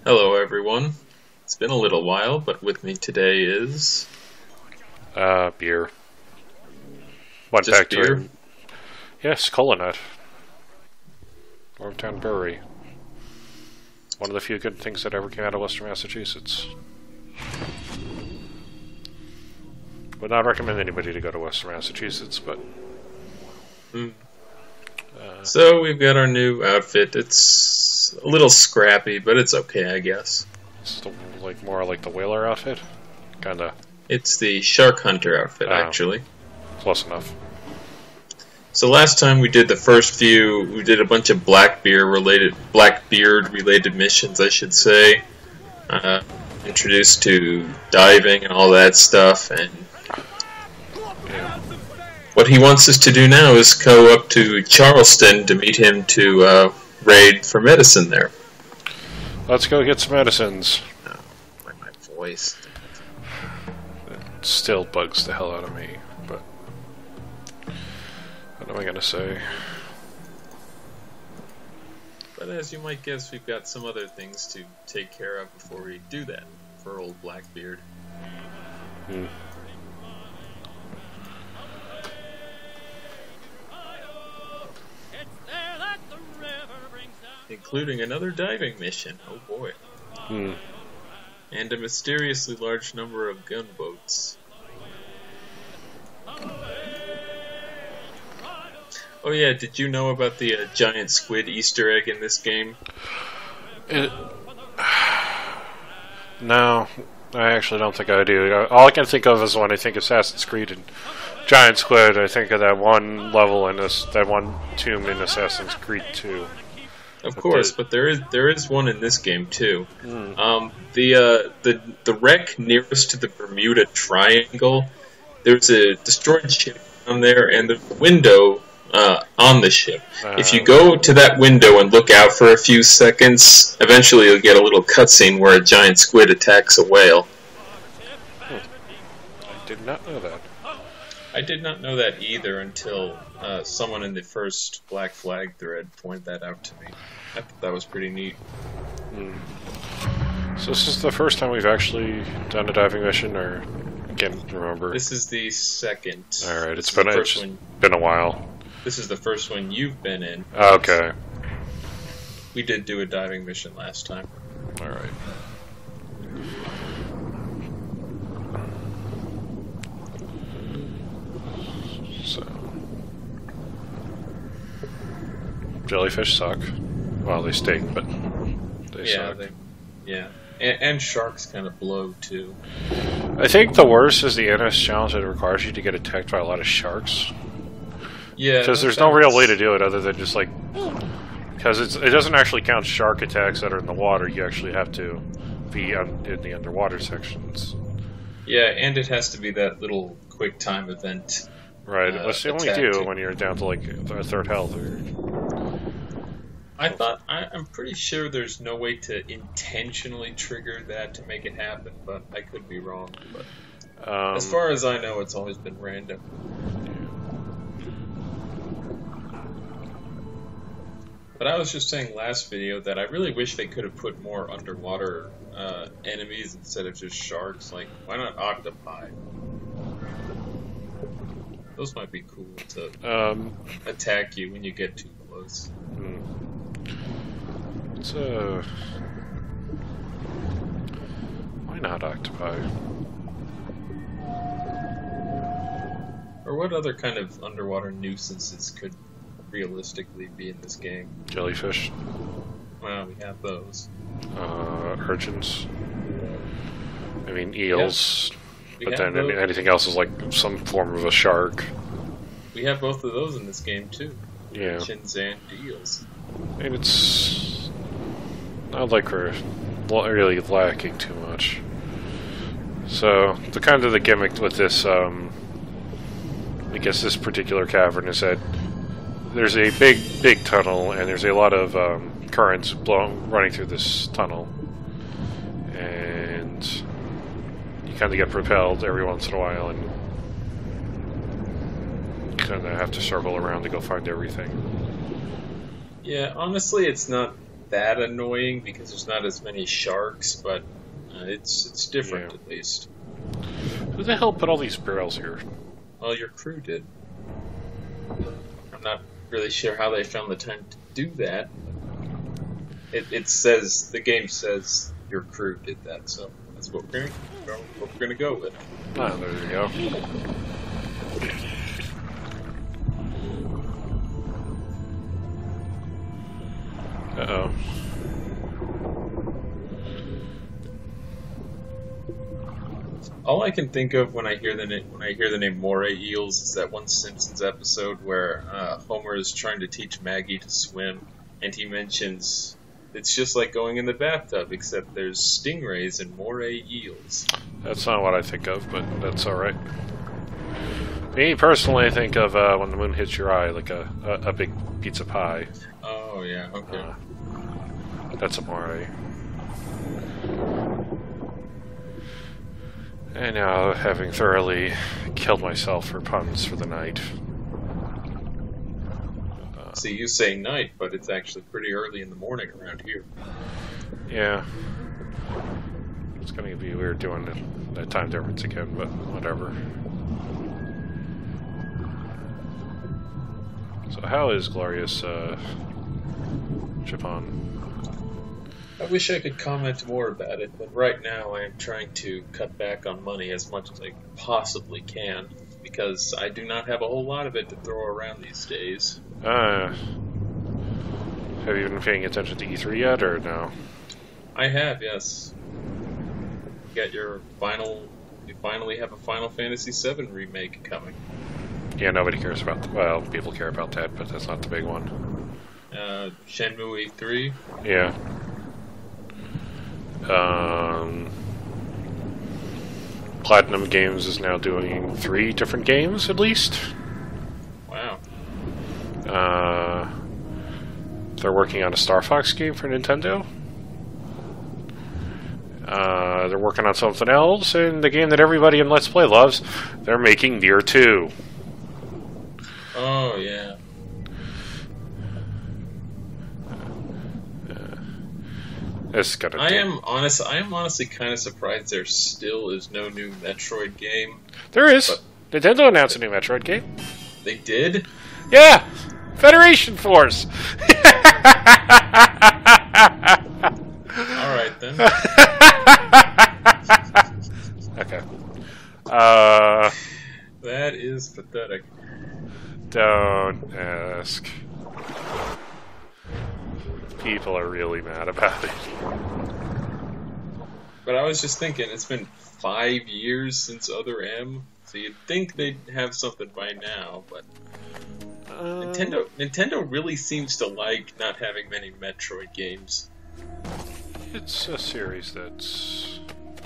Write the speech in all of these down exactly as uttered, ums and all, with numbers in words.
Hello, everyone. It's been a little while, but with me today is Uh, beer. Went just back to beer. it. Yes, Colonet. Wormtown Brewery. One of the few good things that ever came out of Western Massachusetts. Would not recommend anybody to go to Western Massachusetts, but Mm. uh, So we've got our new outfit. It's a little scrappy, but it's okay, I guess. it's the, like more like the whaler outfit. Kinda It's the Shark Hunter outfit, Oh. actually. close enough. So last time we did the first few, we did a bunch of Blackbeard related, Blackbeard related missions, I should say. Uh, introduced to diving and all that stuff, and Yeah. what he wants us to do now is go up to Charleston to meet him to uh, raid for medicine there. Let's go get some medicines. Oh, my, my voice. It still bugs the hell out of me, but what am I gonna say? But as you might guess, we've got some other things to take care of before we do that for old Blackbeard. Hmm. Including another diving mission, oh boy. Hmm. And a mysteriously large number of gunboats. Oh yeah, did you know about the uh, giant squid Easter egg in this game? It, no, I actually don't think I do. All I can think of is when I think Assassin's Creed and Giant Squid, I think of that one level in this, that one tomb in Assassin's Creed two. Of But course, the- but there is there is one in this game too. Hmm. Um, the uh, the the wreck nearest to the Bermuda Triangle, there's a destroyed ship on there, and there's a window uh, on the ship. If you Uh, go to that window and look out for a few seconds, eventually you'll get a little cutscene where a giant squid attacks a whale. I did not know that. I did not know that either until uh, someone in the first Black Flag thread pointed that out to me. I thought that was pretty neat. So this is the first time we've actually done a diving mission, or I can't remember. This is the second. All right, This it's is been the a, first it's one. been a while. This is the first one you've been in. Okay, We did do a diving mission last time. all right. So jellyfish suck. Well, they stink, but they yeah, suck. they, yeah, and, and sharks kind of blow too. I think the worst is the N S challenge that requires you to get attacked by a lot of sharks. Yeah, Because that there's no real sounds- way to do it other than just like, because it's it doesn't actually count shark attacks that are in the water. You actually have to be on, in the underwater sections, Yeah, and it has to be that little quick time event. right? Uh, Which they only attack do too. when you're down to like a third health. Or, I thought I, I'm pretty sure there's no way to intentionally trigger that to make it happen, but I could be wrong. But um, as far as I know, it's always been random. But I was just saying last video that I really wish they could have put more underwater uh, enemies instead of just sharks. Like, why not octopi? Those might be cool to um, attack you when you get too close. hmm. It's a why not octopi? Or what other kind of underwater nuisances could realistically be in this game? Jellyfish, Well, we have those. uh, urchins. I mean eels, We but have then those. anything else is like some form of a shark. We have both of those in this game too. Yeah. Urchins and eels. And it's not like we're la- really lacking too much. So the kind of the gimmick with this, um, I guess this particular cavern is that there's a big, big tunnel, and there's a lot of um, currents blowing running through this tunnel, and you kind of get propelled every once in a while, and you kind of have to circle around to go find everything. Yeah, honestly, it's not that annoying because there's not as many sharks, but uh, it's it's different Yeah. at least. Who the hell put all these barrels here? Well, your crew did. I'm not really sure how they found the time to do that. It, it says, the game says your crew did that, so that's what we're gonna, what we're gonna go with. Ah, there you go. Uh-oh. All I can think of when I hear the name when I hear the name moray eels is that one Simpsons episode where uh, Homer is trying to teach Maggie to swim, and he mentions it's just like going in the bathtub, except there's stingrays and moray eels. That's not what I think of, but that's alright. Me, personally, I think of uh, when the moon hits your eye, like a, a, a big pizza pie. Oh yeah, okay. Uh, that's a moray. And now, having thoroughly killed myself for puns for the night. Uh, See, you say night, but it's actually pretty early in the morning around here. yeah. It's gonna be weird doing that time difference again, but whatever. So how is Glorious uh, Japan? I wish I could comment more about it, but right now I am trying to cut back on money as much as I possibly can, because I do not have a whole lot of it to throw around these days. Uh, have you been paying attention to E three yet, or no? I have, yes. You got your final... You finally have a Final Fantasy seven remake coming. Yeah, nobody cares about that. Well, people care about that, but that's not the big one. Uh, Shenmue three? Yeah. Um, Platinum Games is now doing three different games, at least. Wow. Uh, they're working on a Star Fox game for Nintendo. Uh, they're working on something else, and the game that everybody in Let's Play loves, they're making Nier two. Oh, yeah. It's gonna I take- am honest. I am honestly kind of surprised there still is no new Metroid game. There is. But- Nintendo announced a new Metroid game. They did? Yeah! Federation Force! Alright then. Okay. Uh, That is pathetic. don't ask. People are really mad about it. But I was just thinking, it's been five years since Other M, so you'd think they'd have something by now, but Uh, Nintendo Nintendo really seems to like not having many Metroid games. It's a series that's...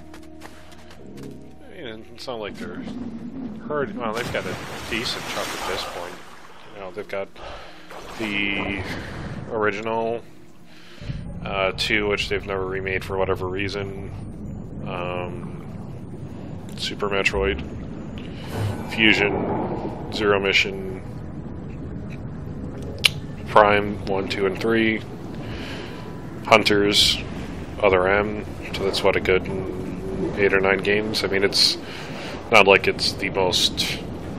You know, it's not like they're hard. Well, they've got a decent chunk at this point. You know, they've got the original uh, two, which they've never remade for whatever reason. Um, Super Metroid, Fusion, Zero Mission, Prime one, two, and three, Hunters, Other M. So that's what, a good eight or nine games. I mean, it's not like it's the most,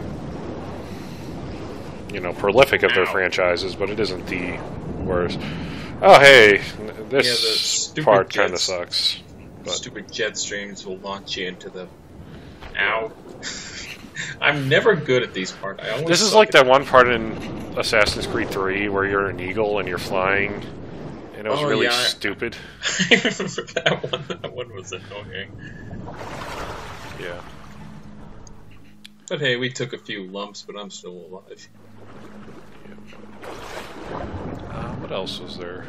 you know, prolific of their Ow. franchises, but it isn't the worst. Oh, hey, Yeah, the this stupid part kind of Jets. sucks. But Stupid jet streams will launch you into the... Ow. I'm never good at these parts. I always this is suck like at that one part in Assassin's Creed three where you're an eagle and you're flying, and it was Oh, really yeah, I- stupid. I remember that one. That one was annoying. Yeah. But hey, we took a few lumps, but I'm still alive. Uh, what else was there?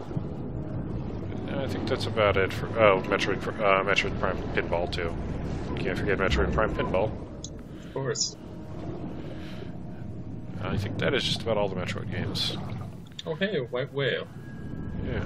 I think that's about it for. Oh, Metroid, uh, Metroid Prime Pinball too. Can't forget Metroid Prime Pinball. Of course. I think that is just about all the Metroid games. Oh hey, a white whale. Yeah.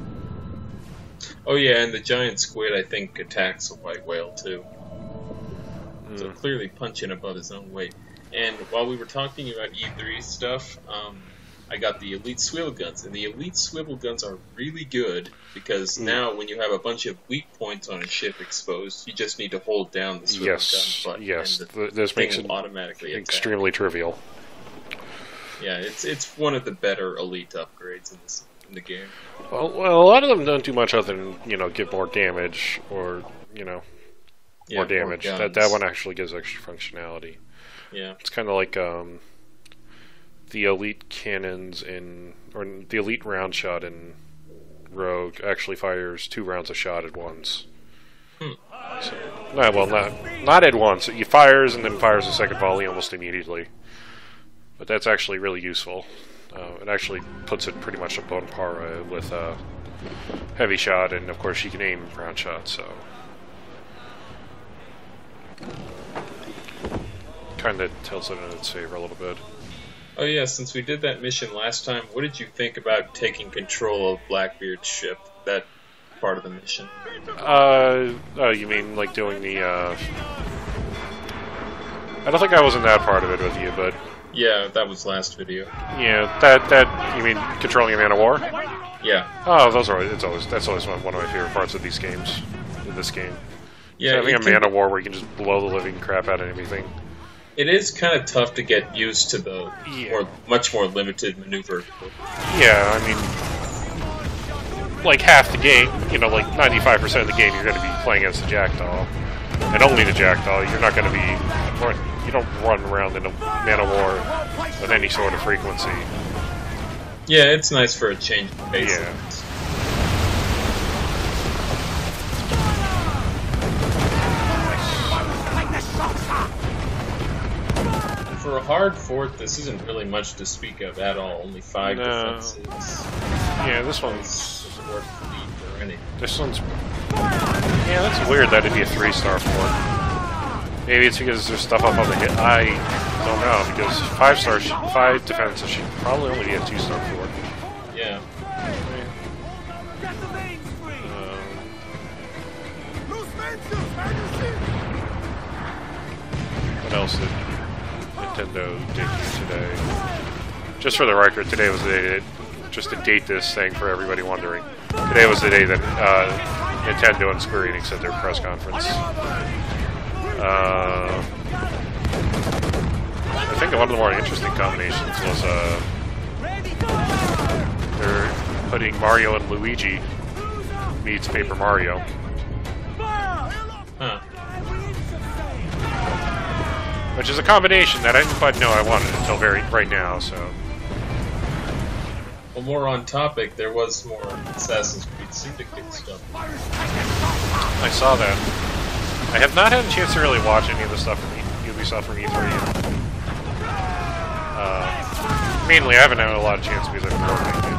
Oh yeah, and the giant squid I think attacks a white whale too. So Mm. clearly punching above his own weight. And while we were talking about E three stuff, um, I got the Elite Swivel Guns, and the Elite Swivel Guns are really good because Mm. now when you have a bunch of weak points on a ship exposed, you just need to hold down the swivel Yes, gun button, yes. and the Th- this thing makes it will automatically attack. extremely trivial. Yeah, it's it's one of the better Elite upgrades in this in the game. Well, well, a lot of them don't do much other than, you know, give more damage or, you know, Yeah, more damage. More that that one actually gives extra functionality. Yeah. It's kind of like um, the elite cannons in, or the elite round shot in Rogue actually fires two rounds of shot at once. Hmm. So, no, well, not not at once. He fires and then fires a second volley almost immediately. But that's actually really useful. Uh, it actually puts it pretty much up on par uh, with uh, heavy shot, and of course you can aim round shot, so kind of tells it in its favor a little bit. Oh yeah, since we did that mission last time, what did you think about taking control of Blackbeard's ship? That part of the mission. Uh, oh, you mean like doing the? Uh... I don't think I was in that part of it with you, but Yeah, that was last video. yeah, that that you mean controlling a man of war? Yeah. Oh, those are it's always that's always one, one of my favorite parts of these games. In this game, Yeah, having you a can- man of war where you can just blow the living crap out of anything. It is kind of tough to get used to the Yeah. more, much more limited maneuver. Yeah, I mean, like half the game, you know, like ninety-five percent of the game, you're going to be playing as the Jackdaw, and only the Jackdaw. You're not going to be, or you don't run around in a man of war with any sort of frequency. Yeah, it's nice for a change of pace. Yeah. For a hard fort, this isn't really much to speak of at all. Only five No. defenses. Yeah, this one's Or fleet or anything. this one's. Yeah, that's weird that it'd be a three-star fort. Maybe it's because there's stuff up on the hit. I don't know because five star, five defenses should probably only be a two-star fort. Yeah. What else did Nintendo did today? Just for the record, today was the day that, just to date this thing for everybody wondering, today was the day that uh, Nintendo and Square Enix had their press conference. Uh, I think one of the more interesting combinations was uh, they're putting Mario and Luigi meets Paper Mario. Huh. Which is a combination that I didn't quite know I wanted until very right now, so. Well, more on topic, there was more Assassin's Creed Syndicate stuff. I saw that. I have not had a chance to really watch any of the stuff from e- Ubisoft from E three. Uh, mainly, I haven't had a lot of chance because I've been working.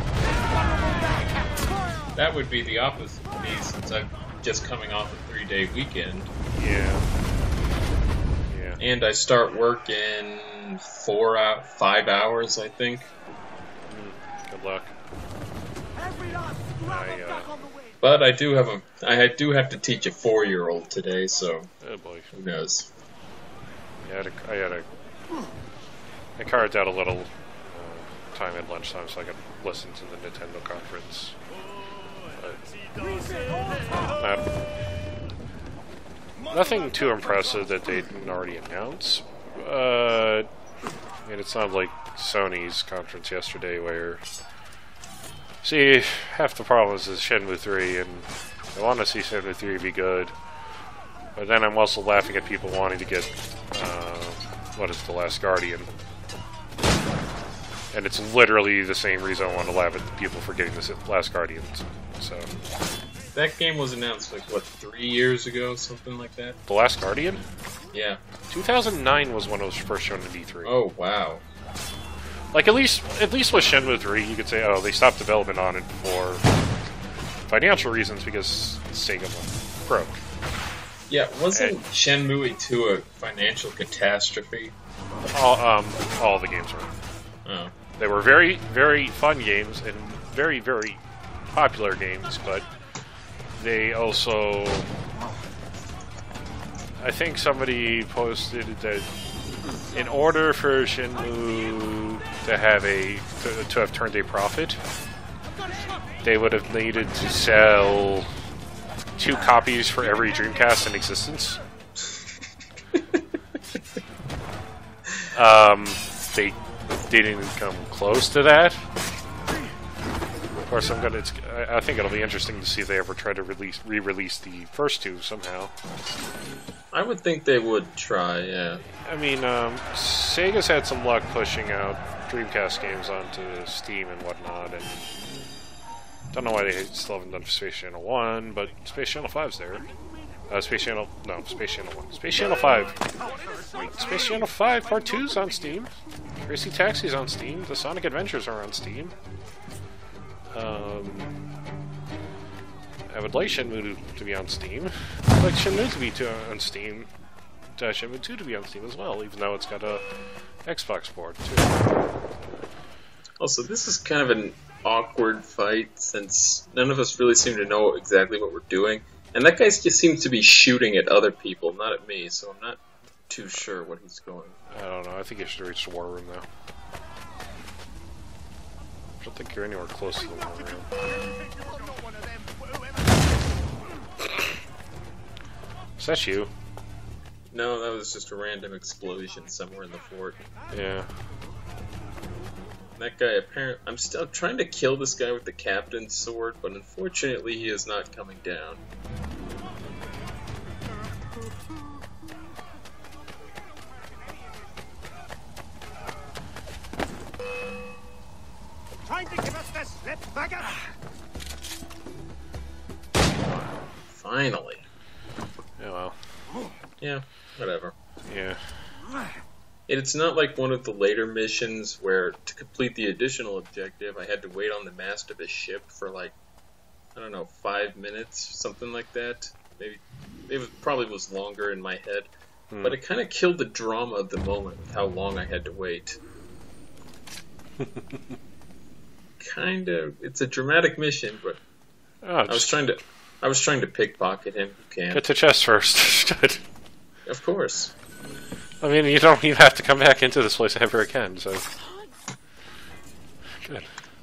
That would be the opposite of me, since I'm just coming off a three-day weekend. Yeah. Yeah. And I start work in four out, five hours, I think. Mm, good luck. I, uh, But I do have a, I do have to teach a four-year-old today, so oh boy. who knows? Yeah, I had a, I had a, I carved out a little uh, time at lunchtime so I could listen to the Nintendo conference. But, not, nothing too impressive that they didn't already announce. Uh, I mean, it sounded like Sony's conference yesterday where... See, half the problem is Shenmue three, and I want to see Shenmue three be good. But then I'm also laughing at people wanting to get, uh, what is The Last Guardian. And it's literally the same reason I want to laugh at the people for getting this Last Guardian. So, That game was announced, like, what, three years ago, something like that? The Last Guardian? Yeah. two thousand nine was when it was first shown in E three. Oh, wow. Like, at least at least with Shenmue three, you could say, oh, they stopped development on it for financial reasons because Sega broke. Yeah, wasn't And- Shenmue two a financial catastrophe? All, um, all the games were. Oh. They were very, very fun games and very, very popular games, but they also... I think somebody posted that in order for Shenmue to have a to, to have turned a profit, they would have needed to sell two copies for every Dreamcast in existence. um, they didn't come close to that. Of course, I'm gonna. It's, I think it'll be interesting to see if they ever try to release, re-release the first two somehow. I would think they would try. Yeah. I mean, um, Sega's had some luck pushing out Dreamcast games onto Steam and whatnot, and don't know why they still haven't done Space Channel One, but Space Channel Five's there. Uh, Space Channel, no, Space Channel One, Space Channel Five. Space Channel Five Part Two's on Steam. Crazy Taxi's on Steam. The Sonic Adventures are on Steam. Um, I would like Shenmue to be on Steam. I'd like Shenmue to be to, on Steam. Uh, Shenmue two to be on Steam as well, even though it's got a Xbox port too. Also, this is kind of an awkward fight since none of us really seem to know exactly what we're doing, and that guy just seems to be shooting at other people, not at me. So I'm not too sure what he's going. I don't know. I think you should reach the war room now. I don't think you're anywhere close to the war room. Is that you? No, that was just a random explosion somewhere in the fort. Yeah. That guy apparently... I'm still trying to kill this guy with the captain's sword, but unfortunately he is not coming down. Trying to give us the slip, bugger! Finally. Yeah, well. Yeah, whatever. Yeah. It's not like one of the later missions where, to complete the additional objective, I had to wait on the mast of a ship for like, I don't know, five minutes, something like that. Maybe, it was, probably was longer in my head. Hmm. But it kind of killed the drama of the moment with how long I had to wait. Kind of, it's a dramatic mission, but oh, I was trying to, I was trying to pickpocket him. You can't. Get to chest first. Good. Of course. I mean, you don't even have to come back into this place ever again, so... Good.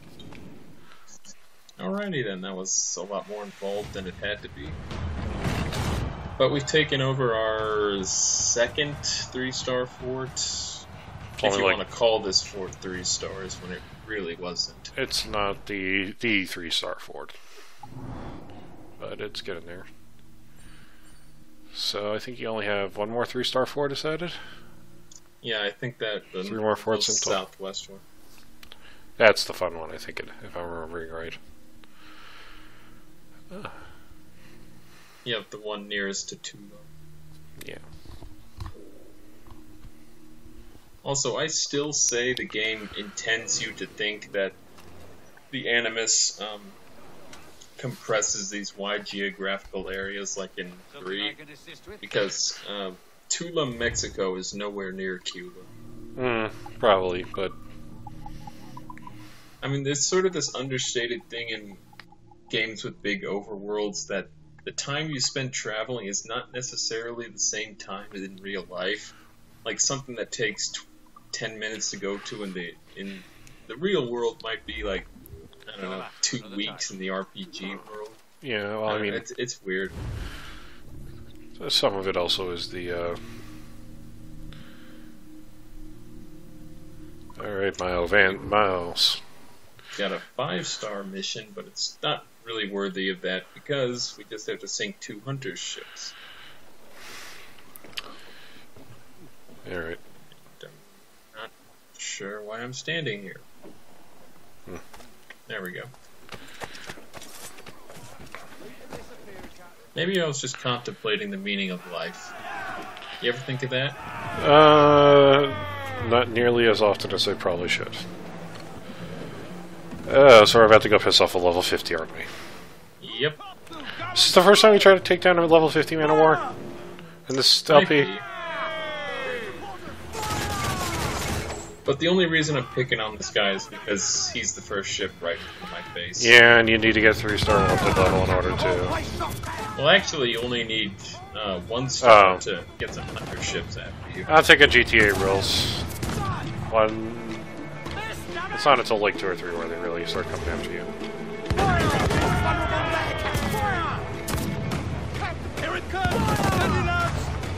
Alrighty then, that was a lot more involved than it had to be. But we've taken over our second three-star fort. If you like, want to call this fort three stars when it really wasn't. It's not the the three-star fort. But it's getting there. So I think you only have one more three-star fort decided? Yeah, I think that the Three more forts in total. Southwest one. That's the fun one, I think, it, if I'm remembering right. Ah. Yeah, the one nearest to Tula. Yeah. Also, I still say the game intends you to think that the Animus um, compresses these wide geographical areas like in three, because uh, Tula, Mexico is nowhere near Cuba. Mm, probably, but... I mean, there's sort of this understated thing in games with big overworlds that the time you spend traveling is not necessarily the same time as in real life. Like, something that takes t ten minutes to go to in the, in the real world might be like, I don't know, two weeks in the R P G world. Yeah, well, I, I mean... Know, it's, it's weird. Some of it also is the, uh... Alright, Miles Van... Miles. Got a five-star mission, but it's not really worthy of that because we just have to sink two Hunter's ships. Alright. I'm not sure why I'm standing here. Hmm. There we go. Maybe I was just contemplating the meaning of life. You ever think of that? Uh, not nearly as often as I probably should. Uh, so we're about to go piss off a level fifty, aren't we? Yep. This is the first time we try to take down a level fifty Man of War in this L P. But the only reason I'm picking on this guy is because he's the first ship right in my face. Yeah, and you need to get three star wanted level in order to... Well, actually, you only need uh, one star oh. to get some Hunter ships after you. I'll take a G T A rules. One... It's not until like two or three where they really start coming after you. Here it comes! Send it out!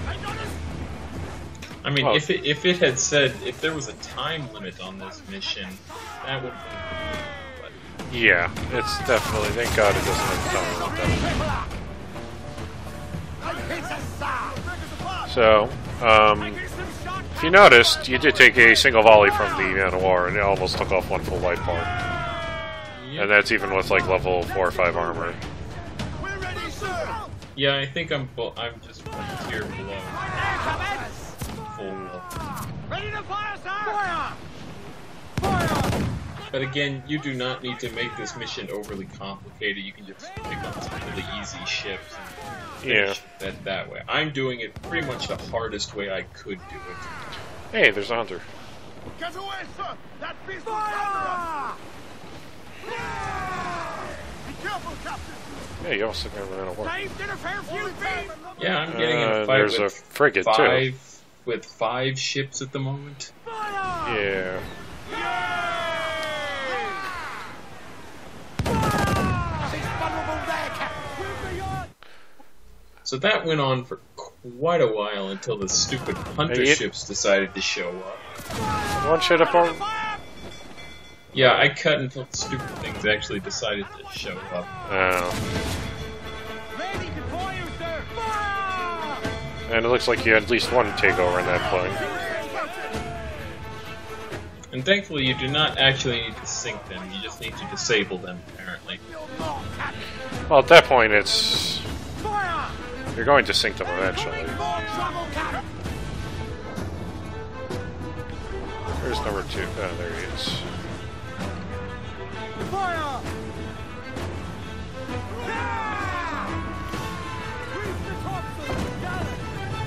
I mean, Oh. if it if it had said if there was a time limit on this mission, that would. But Yeah, it's definitely. Thank God it doesn't have time like that. So, um, if you noticed, you did take a single volley from the Man of War, and it almost took off one full life bar. yeah, And that's even with like level four or five armor. We're ready, sir! yeah, I think I'm bu- I'm just one tier below full level. Ready to fire, sir! Fire! Fire! But again, you do not need to make this mission overly complicated. You can just pick up some really easy ships and Yeah. finish that that way. I'm doing it pretty much the hardest way I could do it. Hey, there's a hunter. Get away, sir! That beast will fire! Be careful, Captain! Yeah, you also got a Man of War. Saved in a fair few feet! Yeah, I'm getting in Uh, a fight there's a with frigate too. five with five ships at the moment. Fire! Yeah. She's vulnerable there, Captain! So that went on for quite a while until the stupid hunter Hey, you- ships decided to show up. One shit up on. Yeah, I cut until the stupid things actually decided to show up. Oh. Ready to fire, sir! Fire! And it looks like you had at least one takeover in that plane. And thankfully, you do not actually need to sink them, you just need to disable them, apparently. Well, at that point, it's. Fire! You're going to sink them eventually. More trouble, Captain! There's number two. Oh, there he is. Fire! Yeah! Reach the topsail! Got it!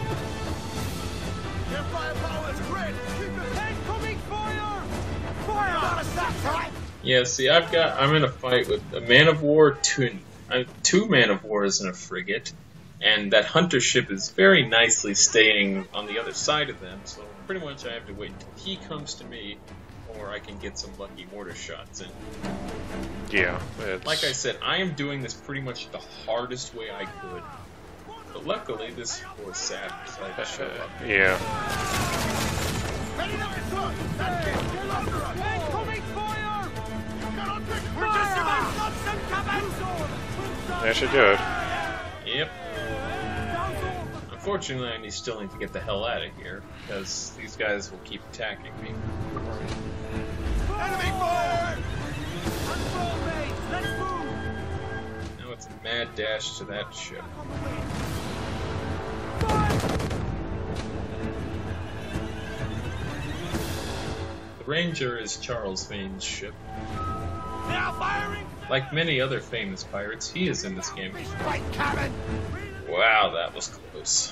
Their firepower is great! Keep the tank coming! Fire! Fire! Not a stop time! Yeah, see, I've got. I'm in a fight with a man of war, two, uh, two man of wars, and a frigate. And that hunter ship is very nicely staying on the other side of them, so pretty much I have to wait until he comes to me, or I can get some lucky mortar shots in. Yeah. It's... Like I said, I am doing this pretty much the hardest way I could. But luckily, this poor sap decided to show up. Yeah. Ready up, sir! That's it! Get under us! Tank coming! Fire! We're just about nuts and cabins! That should do it. Yep. Unfortunately, I need, still need to get the hell out of here, because these guys will keep attacking me. Enemy fire! Control base! Let's move! Now it's a mad dash to that ship. The Ranger is Charles Vane's ship. They are firing! Like many other famous pirates, he is in this game. Right, Captain! Wow, that was close.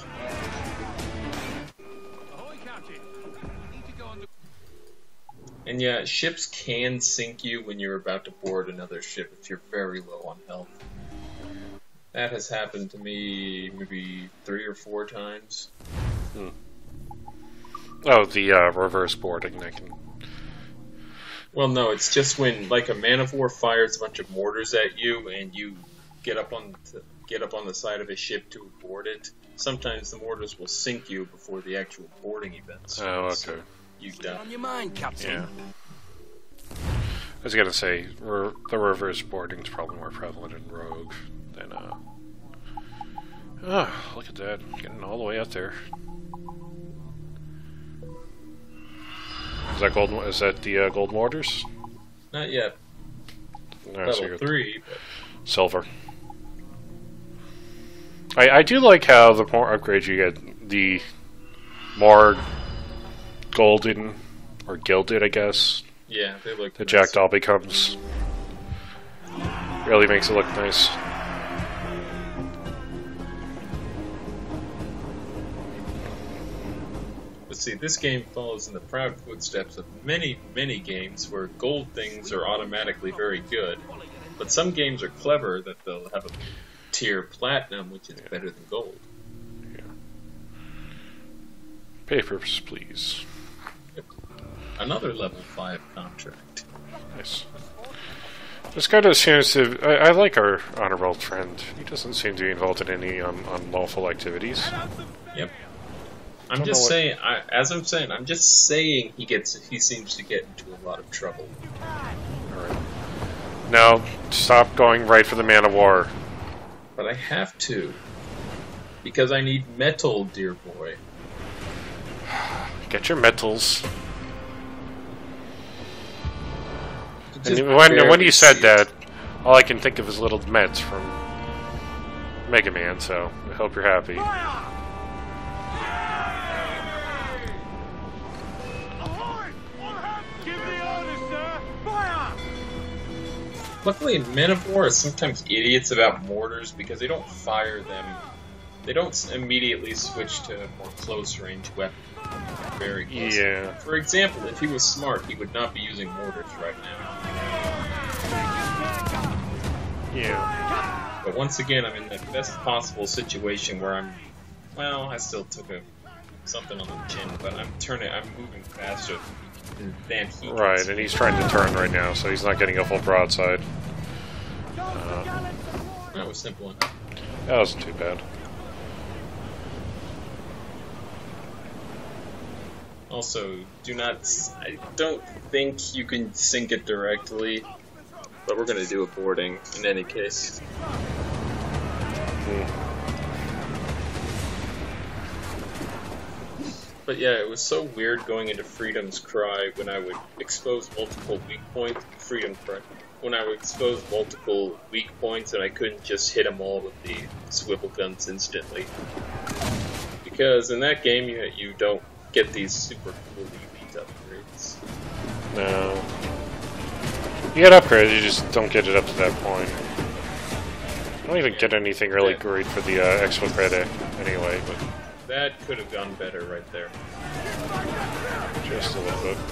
Ahoy, Captain! Need to go on the... And yeah, ships can sink you when you're about to board another ship if you're very low on health. That has happened to me maybe three or four times. Hmm. Oh, the uh, reverse boarding. I can. Well, no, it's just when like a man of war fires a bunch of mortars at you, and you get up on the, get up on the side of a ship to board it. Sometimes the mortars will sink you before the actual boarding event starts. Oh, so okay. you die. On your mind, Captain. Yeah. I was gonna say re the reverse boarding is probably more prevalent in Rogue than uh. Oh, look at that! Getting all the way out there. Is that gold? Is that the uh, gold mortars? Not yet. No, so Level you're three, but silver. I I do like how the more upgrades you get, the more golden or gilded, I guess, yeah, they look. the nice. Jackdaw becomes. Really makes it look nice. But see, this game follows in the proud footsteps of many, many games where gold things are automatically very good. But some games are clever that they'll have a tier platinum, which is better than gold. Yeah. Papers, please. Another level five contract. Nice. This guy does seems to... I, I like our honorable friend. He doesn't seem to be involved in any um, unlawful activities. Yep. I'm Don't just know what- saying, I, as I'm saying, I'm just saying he gets, he seems to get into a lot of trouble. Alright. No, stop going right for the man of war. But I have to. Because I need metal, dear boy. Get your metals. Just And when, when barely you said see it. that, all I can think of is little Mets from Mega Man, so I hope you're happy. Fire! Ahoy! All hands! Give the orders, sir! Fire! Luckily, in Men of War are sometimes idiots about mortars because they don't fire them. They don't immediately switch to a more close-range weapon. Very close. Yeah. For example, if he was smart, he would not be using mortars right now. Yeah. But once again, I'm in the best possible situation where I'm... Well, I still took a something on the chin, but I'm turning. I'm moving faster than he can. Right, and he's trying to turn right now, so he's not getting a full broadside. Uh, That was simple enough. that wasn't too bad. Also, do not. I don't think you can sync it directly, but we're gonna do a boarding in any case. Hmm. But yeah, it was so weird going into Freedom's Cry when I would expose multiple weak points. Freedom Cry. When I would expose multiple weak points and I couldn't just hit them all with the swivel guns instantly. Because in that game, you you don't get these super cool elite upgrades. No. You get upgrades, you just don't get it up to that point. I don't even get anything really Yeah. great for the uh, Expo credit anyway, but That could have gone better right there. just a little bit.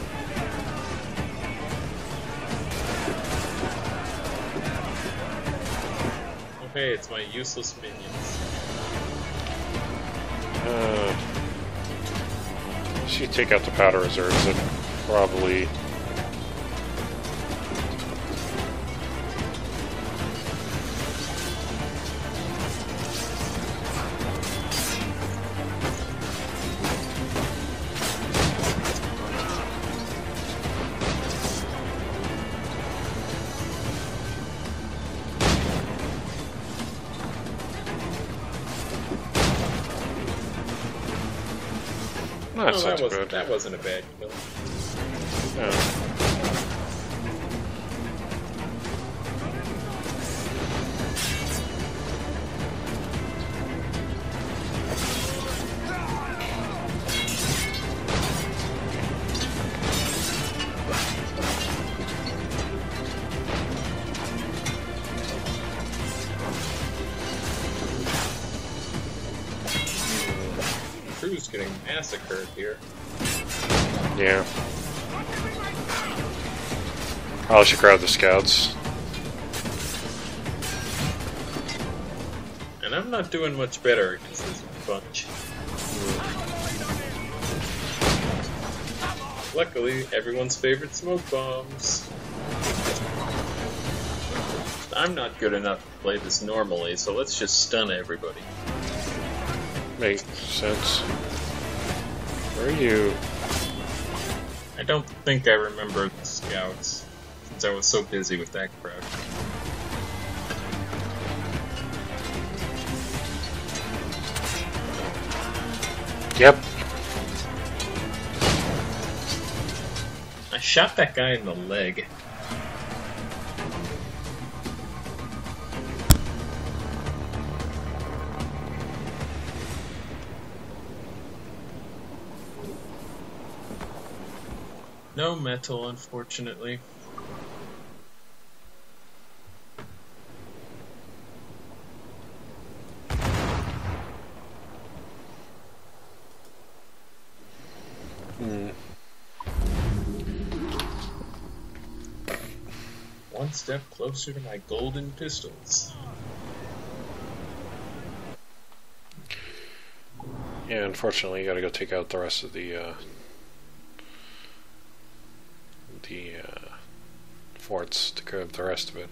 Oh hey, it's my useless minions. Uh, if you take out the powder reserves, it probably... No, No, that's that not too wasn't bad. that wasn't a bad kill. No. Crew's getting massacred here. Yeah. I should grab the scouts. And I'm not doing much better against this bunch. Luckily, everyone's favorite smoke bombs. I'm not good enough to play this normally, so let's just stun everybody. Makes sense. Where are you? I don't think I remember the scouts, since I was so busy with that crowd. Yep. I shot that guy in the leg. No metal, unfortunately. Hmm. One step closer to my golden pistols. Yeah, unfortunately, you gotta go take out the rest of the, uh... the, uh... forts to curb the rest of it.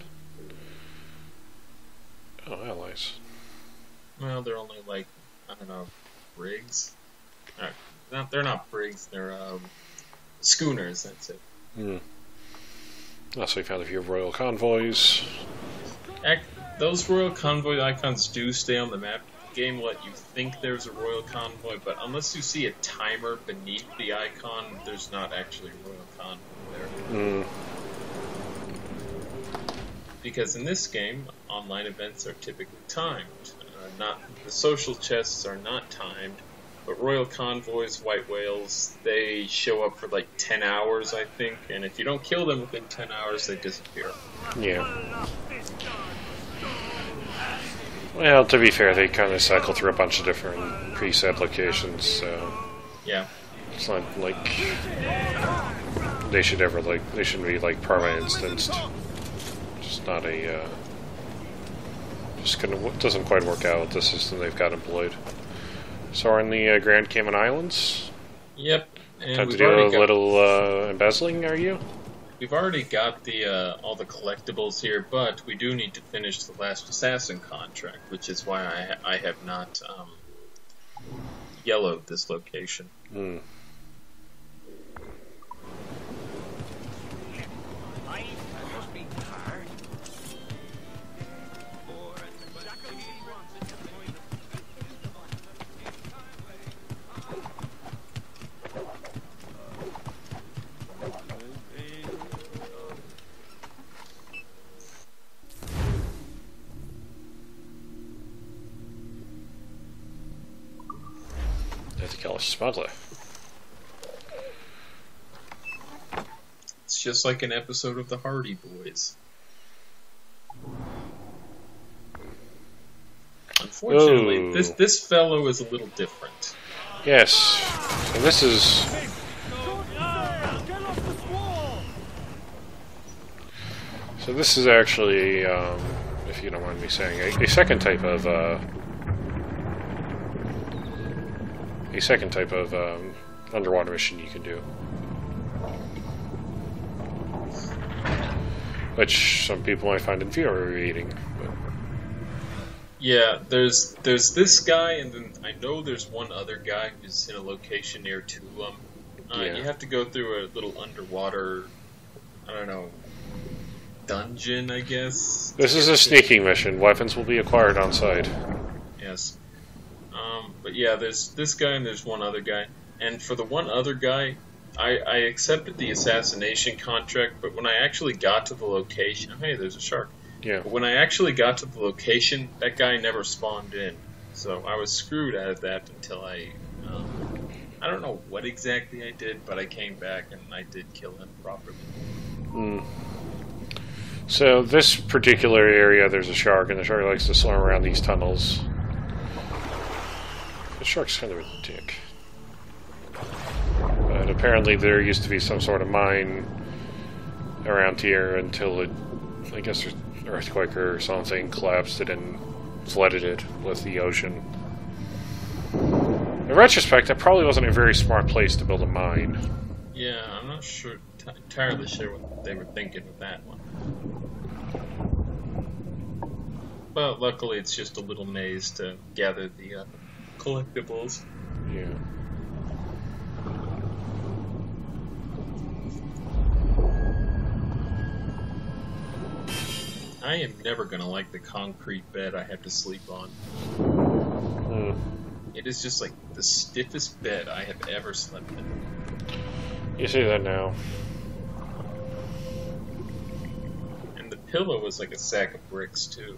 Oh, allies. Well, they're only like, I don't know, brigs? Uh, not, they're not brigs, they're um, schooners, that's it. Hmm. Also, we found a few royal convoys. Act, those royal convoy icons do stay on the map. The game will let you think there's a royal convoy, but unless you see a timer beneath the icon, there's not actually a royal convoy there. Hmm. Because in this game, online events are typically timed. Uh, not the social chests are not timed, but royal convoys, white whales, they show up for like ten hours, I think, and if you don't kill them within ten hours, they disappear. Yeah. Well, to be fair, they kind of cycle through a bunch of different preset locations, so Yeah. it's not like they should ever like they shouldn't be like perma instanced. Just not a uh, just gonna doesn't quite work out with the system they've got employed. So we're in the uh, Grand Cayman Islands. Yep. And Time to we've do already a got, little uh, embezzling, are you? We've already got the uh, all the collectibles here, but we do need to finish the last assassin contract, which is why I ha I have not um, yellowed this location. Hmm. Kill a smuggler. It's just like an episode of the Hardy Boys. Unfortunately, Ooh. this this fellow is a little different. Yes. So this is. So this is actually, um, if you don't mind me saying, a, a second type of. Uh, A second type of um, underwater mission you can do, which some people might find infuriating. But... Yeah, there's there's this guy, and then I know there's one other guy who's in a location near Tulum. Uh, Yeah. You have to go through a little underwater, I don't know, dungeon, I guess. This is a sneaking mission. Weapons will be acquired on site. Yes. Um, but yeah, there's this guy and there's one other guy. And for the one other guy, I, I accepted the assassination contract, but when I actually got to the location... Oh, hey, there's a shark. Yeah. But when I actually got to the location, that guy never spawned in. So I was screwed out of that until I... Um, I don't know what exactly I did, but I came back and I did kill him properly. Mm. So this particular area, there's a shark, and the shark likes to swim around these tunnels. The shark's kind of a dick. But apparently there used to be some sort of mine around here until it, I guess, an earthquake or something collapsed it and flooded it with the ocean. In retrospect, that probably wasn't a very smart place to build a mine. Yeah, I'm not sure, t entirely sure what they were thinking with that one. But luckily it's just a little maze to gather the uh, collectibles. Yeah. I am never gonna like the concrete bed I have to sleep on. Mm. It is just like the stiffest bed I have ever slept in. You say that now. And the pillow was like a sack of bricks too.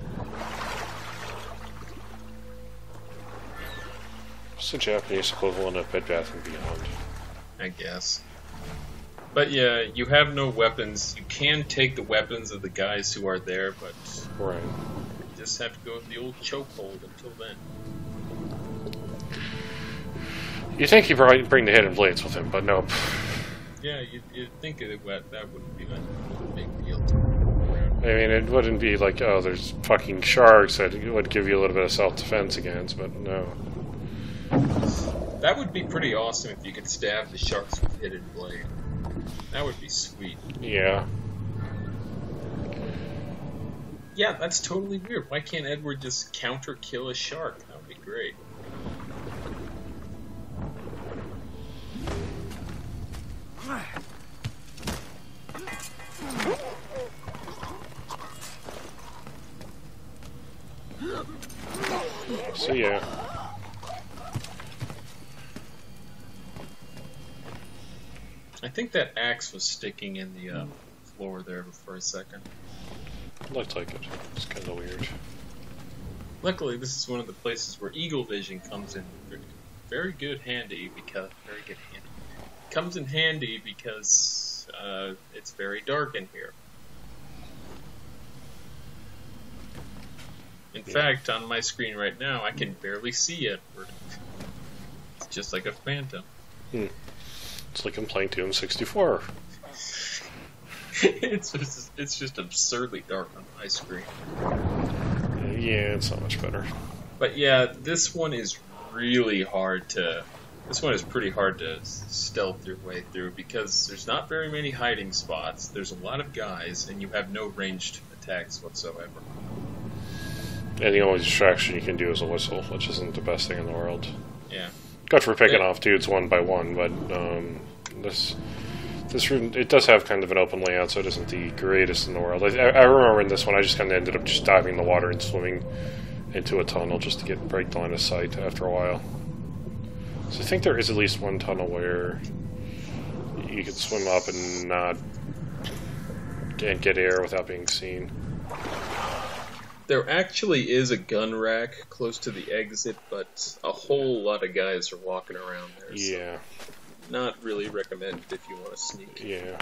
It's the Japanese equivalent of Bed Bath and Beyond. I guess. But yeah, you have no weapons. You can take the weapons of the guys who are there, but Right. you just have to go with the old chokehold until then. You think he probably bring the hidden blades with him, but nope. Yeah, you'd, you'd think that it- that wouldn't be a big deal. I mean, it wouldn't be like, oh, there's fucking sharks that would give you a little bit of self-defense against, but no. That would be pretty awesome if you could stab the sharks with hidden blade. That would be sweet. Yeah. Yeah, that's totally weird. Why can't Edward just counter kill a shark? That would be great. So yeah. I think that axe was sticking in the uh, floor there for a second. Looked like it. It's kind of weird. Luckily, this is one of the places where Eagle Vision comes in very, very good handy because very good handy comes in handy because uh, it's very dark in here. In Yeah. fact, on my screen right now, I can barely see Edward. It's just like a phantom. Hmm. It's like I'm playing Doom sixty-four. it's just it's just absurdly dark on my screen. Yeah, it's not much better. But yeah, this one is really hard to. This one is pretty hard to stealth your way through because there's not very many hiding spots. There's a lot of guys, and you have no ranged attacks whatsoever. And the only distraction you can do is a whistle, which isn't the best thing in the world. Yeah. Good for picking Yeah. off dudes one by one, but um, this this room, it does have kind of an open layout, so it isn't the greatest in the world. I, I remember in this one, I just kind of ended up just diving in the water and swimming into a tunnel just to get break the line of sight after a while. So I think there is at least one tunnel where you can swim up and not and get air without being seen. There actually is a gun rack close to the exit, but a whole lot of guys are walking around there. Yeah. So not really recommended if you want to sneak. Yeah.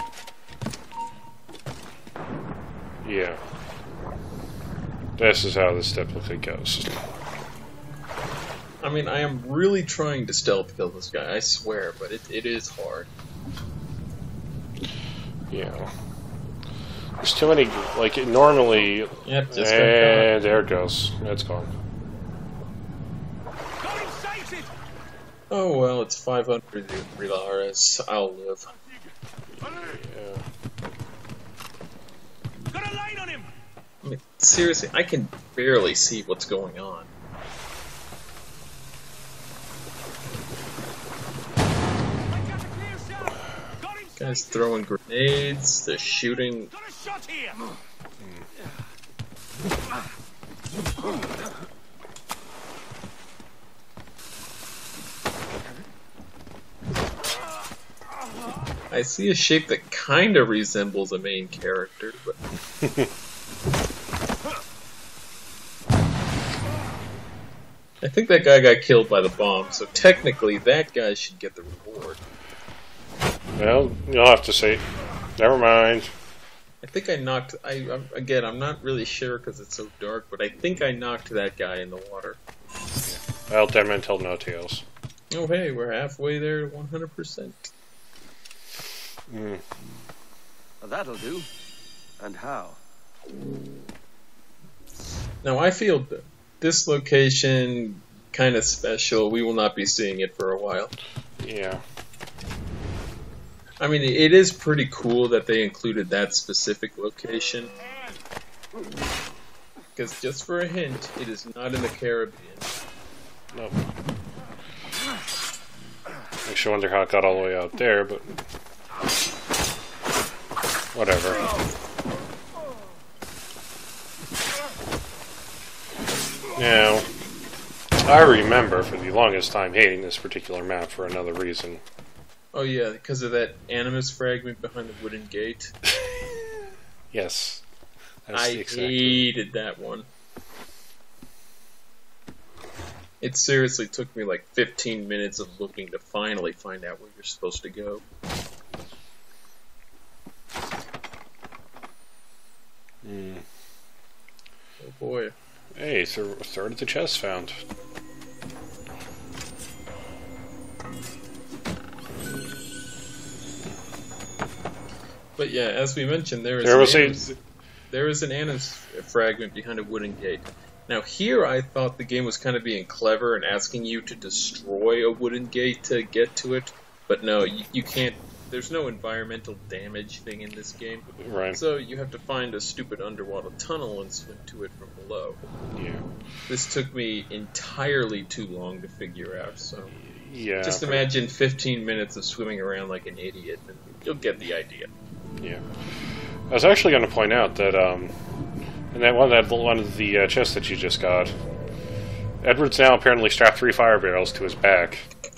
Yeah. This is how this typically goes. I mean, I am really trying to stealth kill this guy, I swear, but it, it is hard. Yeah. There's too many, like, normally... Yep, just got and caught. there it goes. It's gone. Going sighted! Oh well, it's five hundred Rilares. I'll live. Yeah. Got a line on him! I mean, seriously, I can barely see what's going on. I got a clear shot! Got him Guys sighted! throwing grenades, they're shooting. Got a shot here! I see a shape that kind of resembles a main character, but I think that guy got killed by the bomb, so technically that guy should get the reward. Well, you'll have to see. Never mind. I think I knocked. I I'm, again, I'm not really sure because it's so dark, but I think I knocked that guy in the water. Well, dead men tell no tales. Oh hey, we're halfway there to one hundred percent. Mm. That'll do. And how? Now I feel th- this location kind of special. We will not be seeing it for a while. Yeah. I mean, it is pretty cool that they included that specific location. Because just for a hint, it is not in the Caribbean. Nope. Makes you wonder how it got all the way out there, but... whatever. Now, I remember for the longest time hating this particular map for another reason. Oh yeah, because of that Animus fragment behind the wooden gate. Yes. That's I the exact- hated that one. It seriously took me like fifteen minutes of looking to finally find out where you're supposed to go. Mm. Oh boy. Hey, th- a third of the chest found. But yeah, as we mentioned, there is There an was Animus, a... there is an Animus fragment behind a wooden gate. Now here I thought the game was kind of being clever and asking you to destroy a wooden gate to get to it, but no, you, you can't there's no environmental damage thing in this game. Right. So you have to find a stupid underwater tunnel and swim to it from below. Yeah. This took me entirely too long to figure out, so... Yeah. Just pretty- imagine fifteen minutes of swimming around like an idiot, and you'll get the idea. Yeah. I was actually going to point out that, um... in that one, that one of the uh, chests that you just got, Edward's now apparently strapped three fire barrels to his back.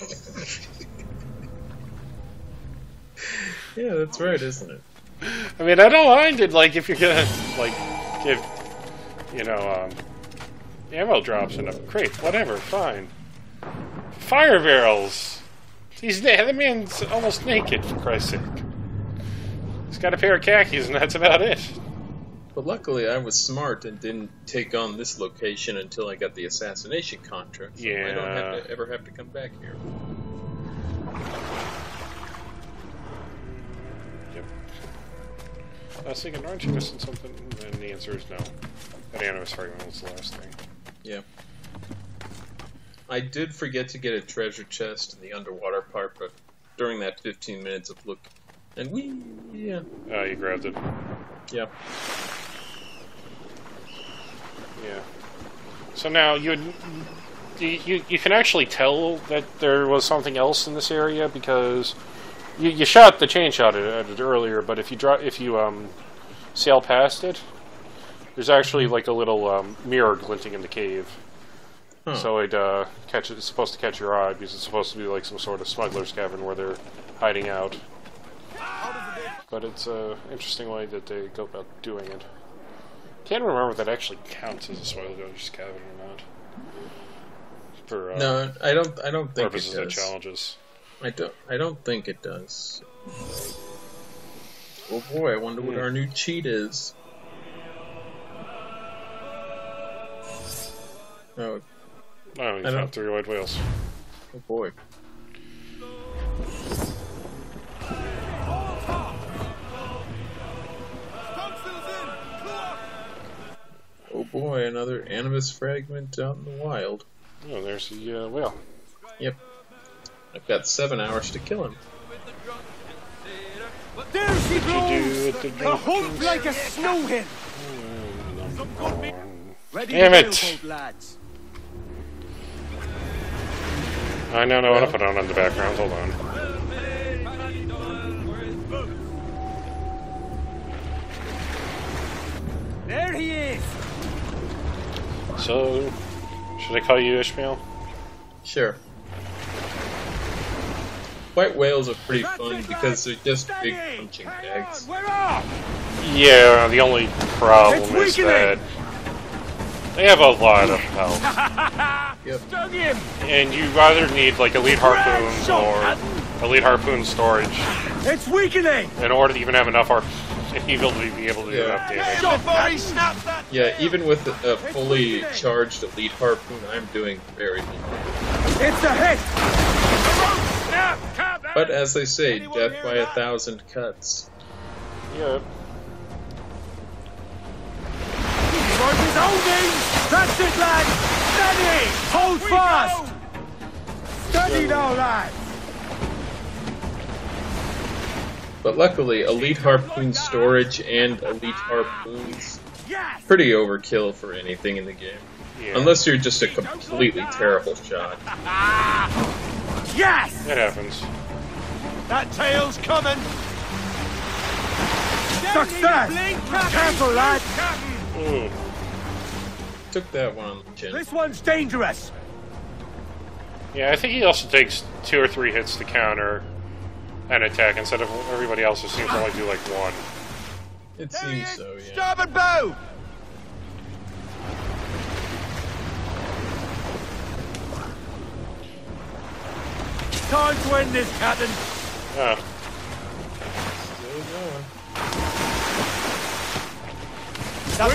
Yeah, that's right, isn't it? I mean, I don't mind it, like, if you're gonna, like, give, you know, um, ammo drops in a crate, whatever, fine. Fire barrels! He's, the man's almost naked, for Christ's sake. He's got a pair of khakis, and that's about it. But luckily I was smart and didn't take on this location until I got the assassination contract, so I don't have to ever have to come back here. Yep. I was thinking, aren't you missing something? And the answer is no. That Animus fragment was the last thing. Yeah. I did forget to get a treasure chest in the underwater part, but during that fifteen minutes of look... And we... yeah. Oh, you grabbed it. Yeah. Yeah. So now you you you can actually tell that there was something else in this area because you, you shot the chain shot at it earlier, but if you draw if you um sail past it, there's actually like a little um, mirror glinting in the cave. Huh. So it uh, catch it's supposed to catch your eye because it's supposed to be like some sort of smuggler's cavern where they're hiding out. But it's an uh, interesting way that they go about doing it. Can't remember if that actually counts as a smuggler's cavern or not. For uh, No, I don't. I don't think it purposes of does. challenges. I don't. I don't think it does. Oh boy! I wonder what Hmm. our new cheat is. Oh, Oh, you I found don't- three white whales. oh boy! Oh boy! Another Animus fragment out in the wild. Oh, there's the uh, whale. Yep. I've got seven hours to kill him. There she You do blows! it the A hump like a snow hen! Ready Damn to it. sailboat, lads. I know, no, I want to put it on the background. Hold on. There he is! So, should I call you Ishmael? Sure. White whales are pretty fun because they're just big punching bags. We're off! Yeah, the only problem It's is weakening. that they have a lot of health. Yep. Stung him! And you either need like elite harpoons or elite harpoon storage It's weakening! in order to even have enough harp evil to be able to do Yeah. enough damage. Before he snaps that! Yeah, even with a, a fully charged elite harpoon, I'm doing very good. It's a hit! Snap! Cap! But as they say, death by a thousand cuts. Yeah. Towards his own name! That's it, lad! Steady! Hold fast! Steady now, lad! But luckily, elite harpoon storage and elite harpoons, Yes! pretty overkill for anything in the game. Yeah. Unless you're just a completely terrible shot. Yes! It happens. That tail's coming! Success! Careful, lad! Ooh. Took that one on the chin. This one's dangerous! Yeah, I think he also takes two or three hits to counter an attack instead of everybody else who seems to only do like one. It seems so, yeah. Starboard bow! Time to end this, Captain! Oh. Still going. That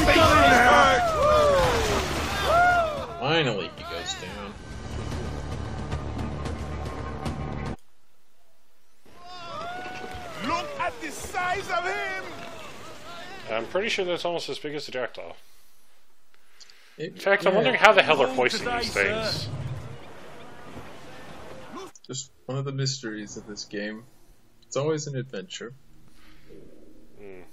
beast Finally, he goes down. Look at the size of him! I'm pretty sure that's almost as big as the jackdaw. It- In fact, I'm yeah, wondering how the hell they're hoisting these things. Just one of the mysteries of this game. It's always an adventure. Mm.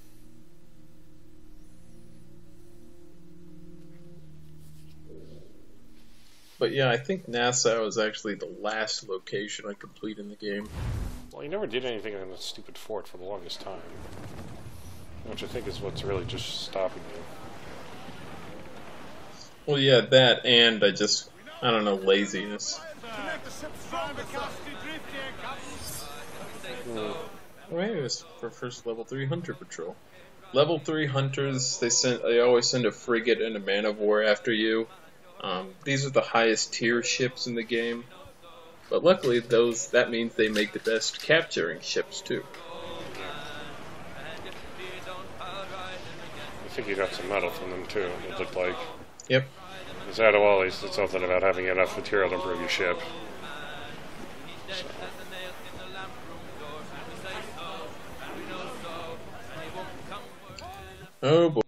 But yeah, I think Nassau is actually the last location I complete in the game. Well, you never did anything in the stupid fort for the longest time. Which I think is what's really just stopping you. Well, yeah, that and I just, I don't know, laziness. Mm. Right, it was for first level three hunter patrol. Level three hunters, they send, they always send a frigate and a man of war after you. Um, these are the highest tier ships in the game. But luckily, those that means they make the best capturing ships too. I think you got some metal from them too, it looked like. Yep. Because out of all these, it's something about having enough material to improve your ship. So. Oh boy.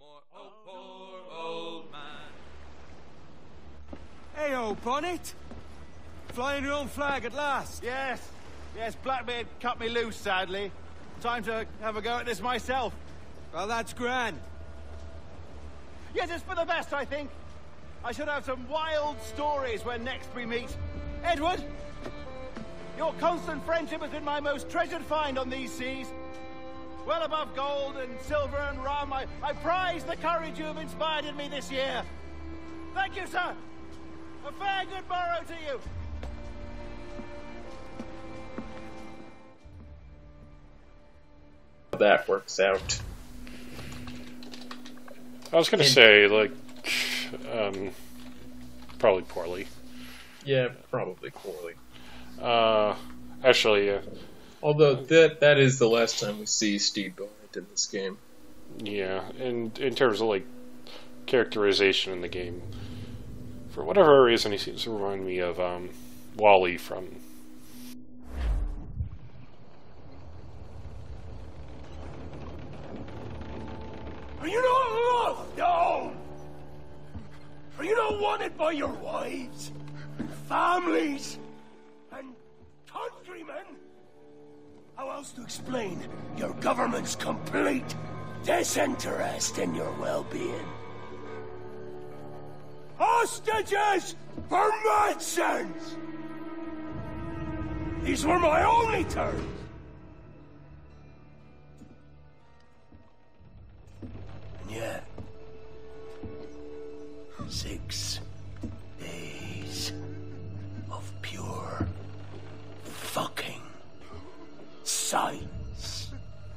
Hey-o, Bonnet! Flying your own flag at last. Yes. Yes, Blackbeard cut me loose, sadly. Time to have a go at this myself. Well, that's grand. Yes, it's for the best, I think. I should have some wild stories when next we meet. Edward, your constant friendship has been my most treasured find on these seas. Well above gold and silver and rum, I, I prize the courage you have inspired in me this year. Thank you, sir. A fair good morrow to you. That works out. I was gonna And- say, like, um, probably poorly. Yeah, probably poorly. Uh, actually, uh, Although that that is the last time we see Steve Bonnet in this game. yeah, in, in terms of, like, characterization in the game, for whatever reason, he seems to remind me of, um, Wally from... Are you not loved? No! Are you not wanted by your wives, and families, and countrymen? How else to explain your government's complete disinterest in your well-being? Hostages for medicines! These were my only terms. And yet, six days of pure fucking silence.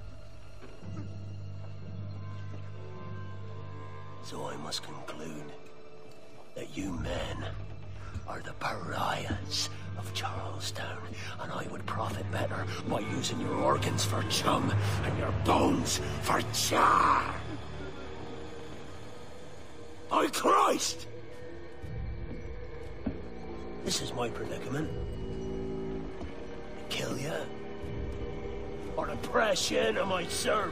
So I must conclude that you men are the pariahs of Charlestown, and I would profit better by using your organs for chum and your bones for char. By Christ! This is my predicament. Kill you, or to press you into my service.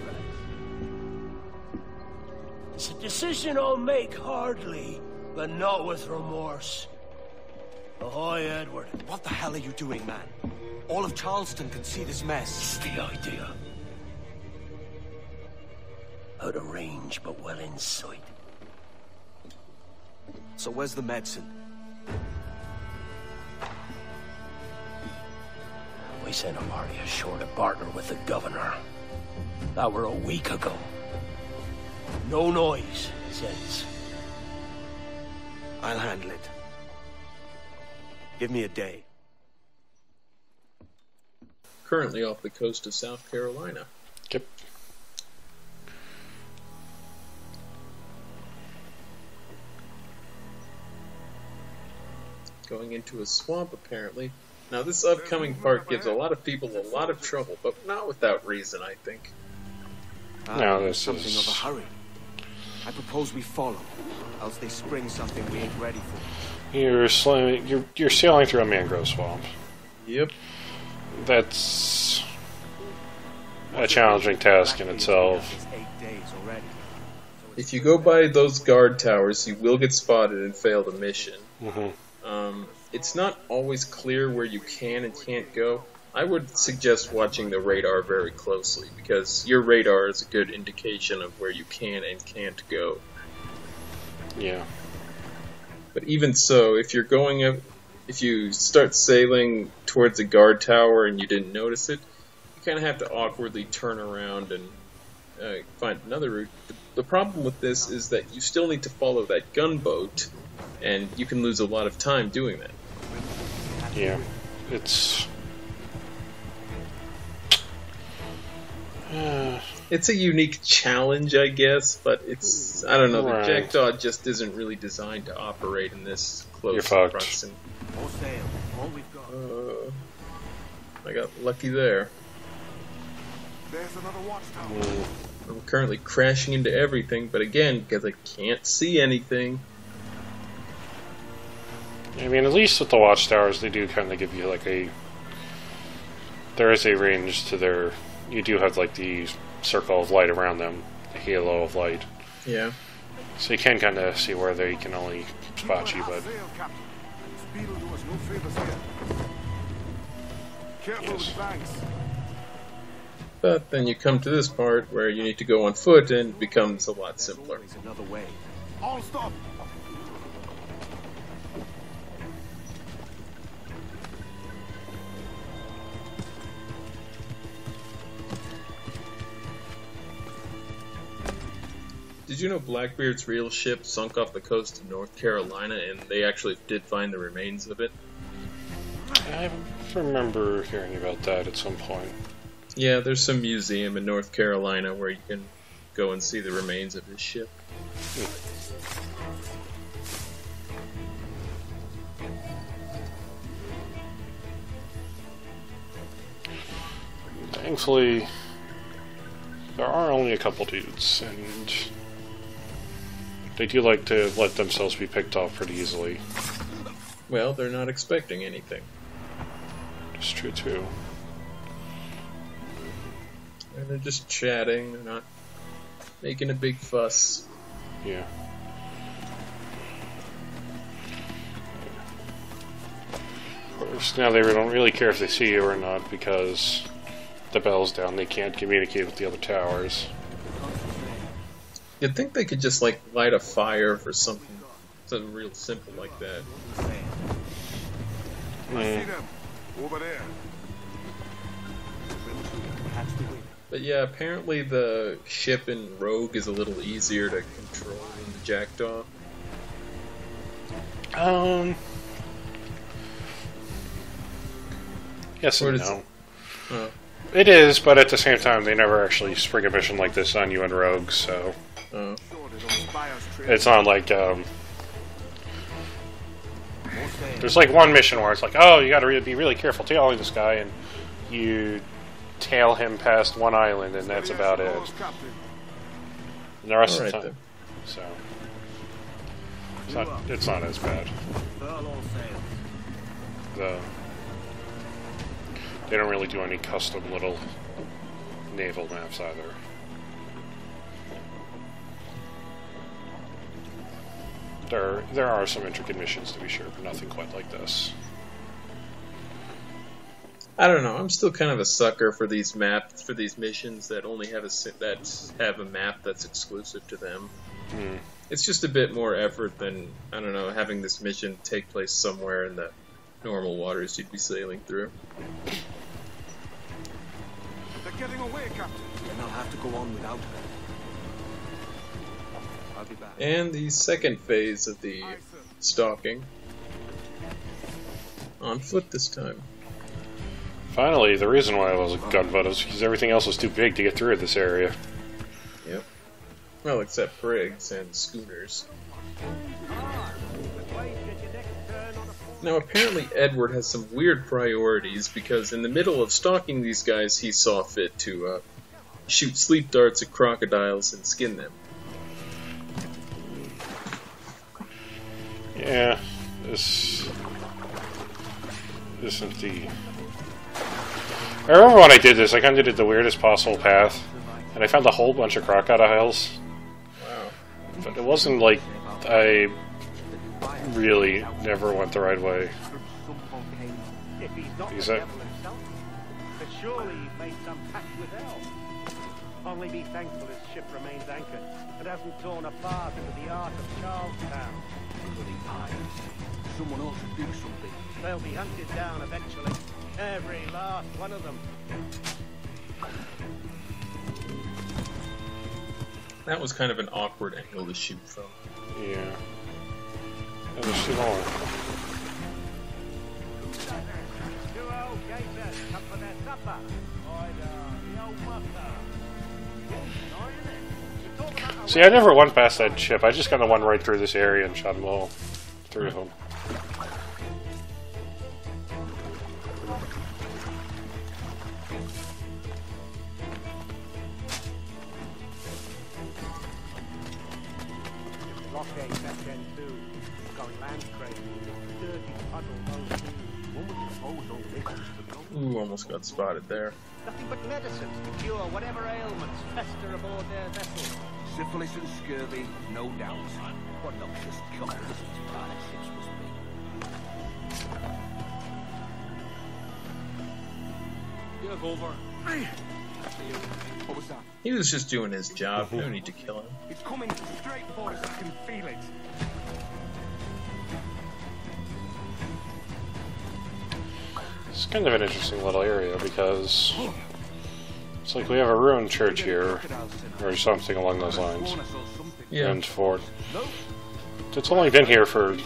It's a decision I'll make hardly, but not with remorse. Ahoy, Edward. What the hell are you doing, man? All of Charleston can see this mess. It's the idea. Out of range, but well in sight. So where's the medicine? We sent a party ashore to partner with the governor. That were a week ago. No noise since. I'll handle it. Give me a day. Currently off the coast of South Carolina. Yep. Going into a swamp, apparently. Now, this upcoming part gives a lot of people a lot of trouble, but not without reason, I think. Ah, No, this something is- of a hurry. I propose we follow, else they spring something we ain't ready for. You're slamming, you're you're sailing through a mangrove swamp. Yep. That's a challenging task in itself. It's eight days already. If you go by those guard towers, you will get spotted and fail the mission. hmm Um, it's not always clear where you can and can't go. I would suggest watching the radar very closely, because your radar is a good indication of where you can and can't go. Yeah. But even so, if you're going up, if you start sailing towards a guard tower and you didn't notice it, you kind of have to awkwardly turn around and uh, find another route. The, the problem with this is that you still need to follow that gunboat, and you can lose a lot of time doing that. Yeah. It's... It's a unique challenge, I guess, but it's, I don't know, the Right. Jackdaw just isn't really designed to operate in this close You're fucked. proximity. All sail. All we've got. Uh, I got lucky there. There's another watchtower. Mm, I'm currently crashing into everything, but again, because I can't see anything. I mean, at least with the watchtowers, they do kind of give you like a... There is a range to their... You do have like the circle of light around them, the halo of light. Yeah. So you can kind of see where they can only spot you, but... Sail, Captain. Speed will do us no favors here. Careful Yes. with the banks. But then you come to this part where you need to go on foot, and it becomes a lot simpler. There's another way. All stop. Did you know Blackbeard's real ship sunk off the coast of North Carolina, and they actually did find the remains of it? I remember hearing about that at some point. Yeah, there's some museum in North Carolina where you can go and see the remains of his ship. Thankfully, there are only a couple dudes, and they do like to let themselves be picked off pretty easily. Well, they're not expecting anything. It's true, too. And they're just chatting, they're not making a big fuss. Yeah. Of course, now they don't really care if they see you or not, because the bell's down, they can't communicate with the other towers. You'd think they could just, like, light a fire for something, something real simple like that. I see Mm. them. Over there. Catch the wind. But yeah, apparently the ship in Rogue is a little easier to control than the Jackdaw. Um. Yes Or and does no. Oh, It is, but at the same time, they never actually spring a mission like this on you and Rogue, so oh. Sure, they don't spy us, Trey. it's not like um. All sail. There's like one mission where it's like, oh, you got to re- be really careful tailing this guy, and you tail him past one island, and that's Yes, about it. yours, Captain. And the rest Alright of the time, then. so it's not it's not as bad. Furl all sails. The they don't really do any custom little naval maps either. There, there are some intricate missions to be sure, but nothing quite like this. I don't know. I'm still kind of a sucker for these maps, for these missions that only have a si- that have a map that's exclusive to them. Hmm. It's just a bit more effort than, I don't know, having this mission take place somewhere in the normal waters you'd be sailing through. They're getting away, Captain. Then I'll have to go on without her. I'll be back. And the second phase of the Aye, sir. stalking. On foot this time. Finally, the reason why I was a gunboat is because everything else was too big to get through this area. Yep. Well, except brigs and schooners. Now, apparently Edward has some weird priorities, because in the middle of stalking these guys, he saw fit to uh, shoot sleep darts at crocodiles and skin them. Yeah, this isn't the... I remember when I did this, I kind of did the weirdest possible path, and I found a whole bunch of crocodiles, Wow. but it wasn't like I really never went the right way. Because that, But surely he's made some pact with hell. Only be thankful his ship remains anchored and hasn't torn apart into the heart of Charlestown. Bloody pirates. Someone ought to do something. They'll be hunted down eventually. Every last one of them. That was kind of an awkward angle to shoot from. Yeah. And there's two more. Two old gators come for their supper. The old muster. See, I never went past that ship. I just kind of went right through this area and shot them all. Three of them. Ooh, almost got spotted there. Nothing but medicines to cure whatever ailments fester aboard their vessels. Syphilis and scurvy, no doubt. What noxious cockers these pirate ships must be. Give over. What was that? He was just doing his job. No need to kill him. It's coming straight for us. I can feel it. It's kind of an interesting little area because it's like we have a ruined church here, or something along those lines. Yeah. And for it's only been here for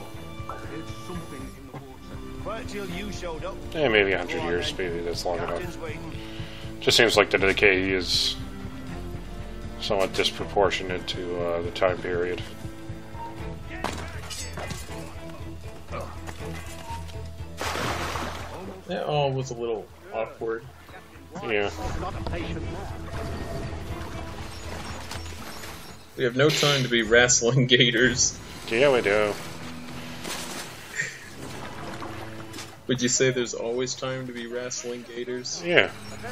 eh, maybe a hundred years, maybe that's long enough. Just seems like the decay is somewhat disproportionate to uh, the time period. That all was a little awkward. Yeah. We have no time to be wrestling gators. Yeah, we do. Would you say there's always time to be wrestling gators? Yeah.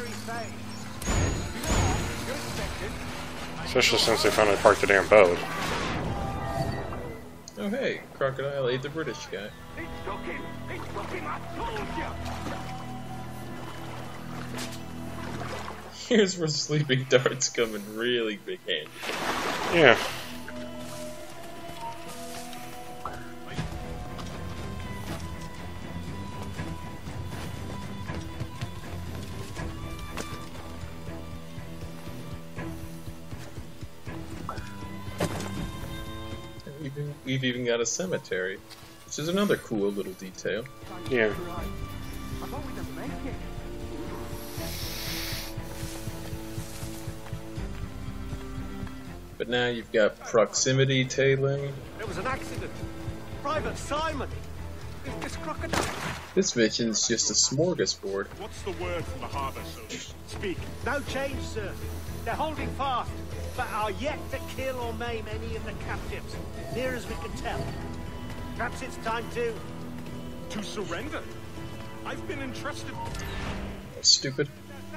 Especially since they finally parked the damn boat. Oh hey, Crocodile ate the British guy. Here's where Sleeping Darts come in really big handy. Yeah. We've even, we've even got a cemetery, which is another cool little detail. Yeah. But now you've got proximity tailing. There was an accident. Private Simon. Is this crocodile? This mission's just a smorgasbord. What's the word from the harbour, soldier? Speak. No change, sir. They're holding fast, but are yet to kill or maim any of the captives, near as we can tell. Perhaps it's time to... To surrender? I've been entrusted... Stupid.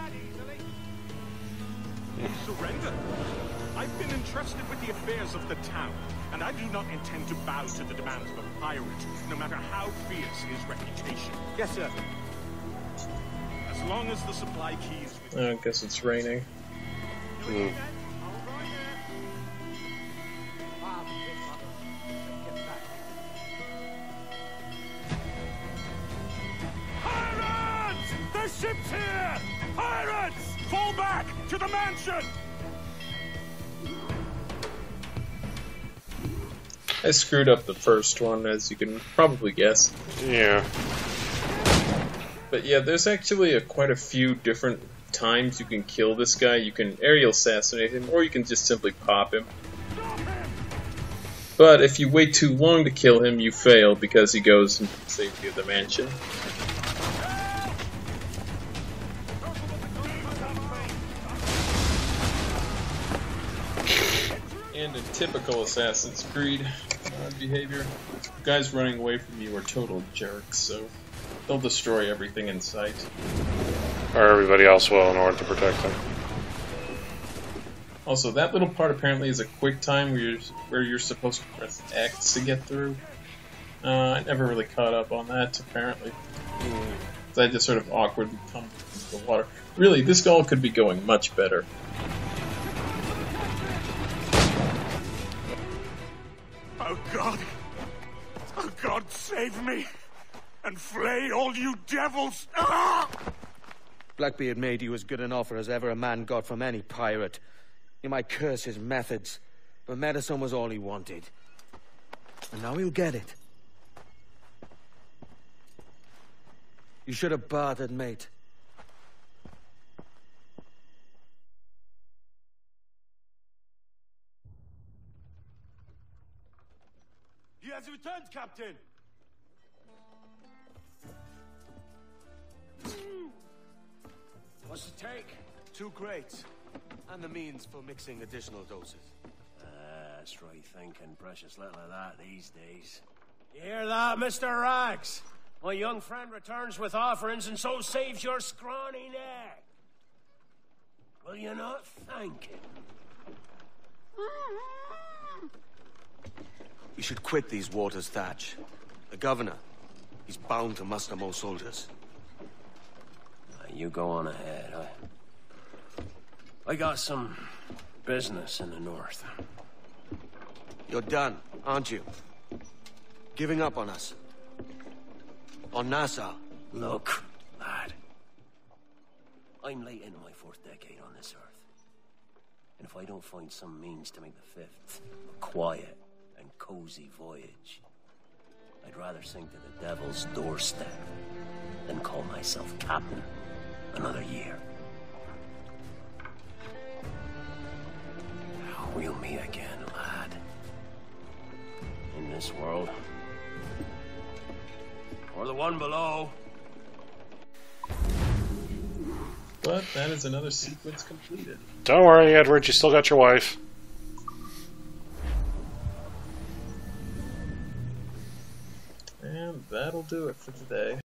Surrender? I've been entrusted with the affairs of the town, and I do not intend to bow to the demands of a pirate, no matter how fierce his reputation. Yes, sir. As long as the supply key is with Oh, I guess it's raining. Mm. Pirates! The ship's here! Pirates! Fall back to the mansion! I screwed up the first one, as you can probably guess. Yeah. But yeah, there's actually a, quite a few different times you can kill this guy. You can aerial assassinate him, or you can just simply pop him. But if you wait too long to kill him, you fail because he goes into the safety of the mansion. And in typical Assassin's Creed uh, behavior, guys running away from you are total jerks, so they'll destroy everything in sight. Or everybody else will in order to protect them. Also, that little part apparently is a quick time where you're, where you're supposed to press X to get through. Uh, I never really caught up on that, apparently. I just sort of awkwardly tumbled into the water. Really, this all could be going much better. Oh God! Oh God, save me! And flay all you devils! Ah! Blackbeard made you as good an offer as ever a man got from any pirate. You might curse his methods, but medicine was all he wanted. And now he'll get it. You should have bartered, mate. He has returned, Captain! What's the take? Two crates, and the means for mixing additional doses. Uh, that's right thinking. Precious little of that these days. You hear that, Mister Rags? My young friend returns with offerings and so saves your scrawny neck. Will you not thank him? We should quit these waters, Thatch. The governor, he's bound to muster more soldiers. Uh, you go on ahead. I, I got some business in the north. You're done, aren't you? Giving up on us. On Nassau. Look, lad. I'm late into my fourth decade on this earth. And if I don't find some means to make the fifth a quiet and cozy voyage, I'd rather sink to the devil's doorstep than call myself captain another year. We'll meet again, lad. In this world. Or the one below. But that is another sequence completed. Don't worry, Edward, you still got your wife. And that'll do it for today.